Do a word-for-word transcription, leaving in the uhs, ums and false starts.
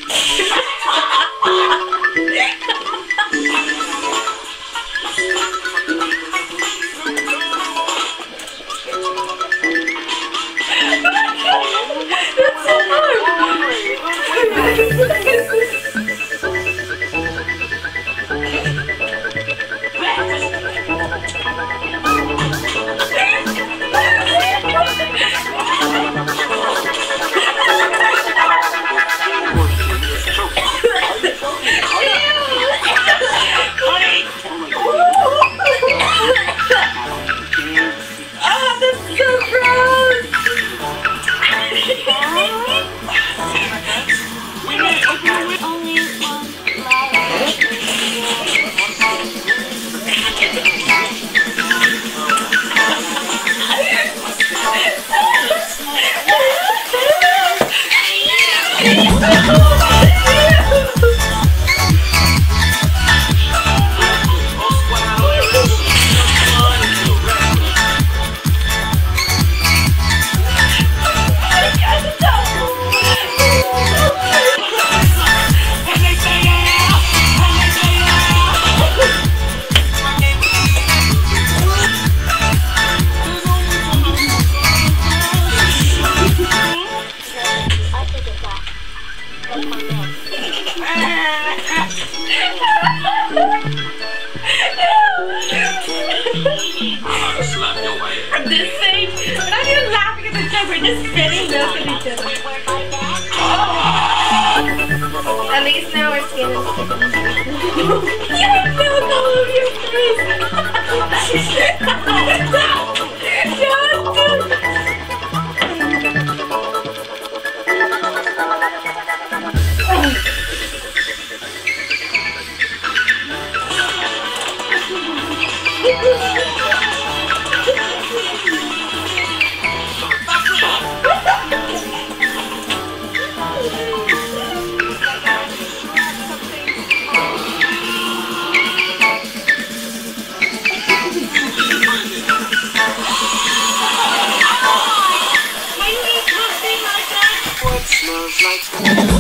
The same. We're not even laughing at the joke. We're just spitting milk at each other. Oh. At least now our skin is. You have milk all over your face. Smells like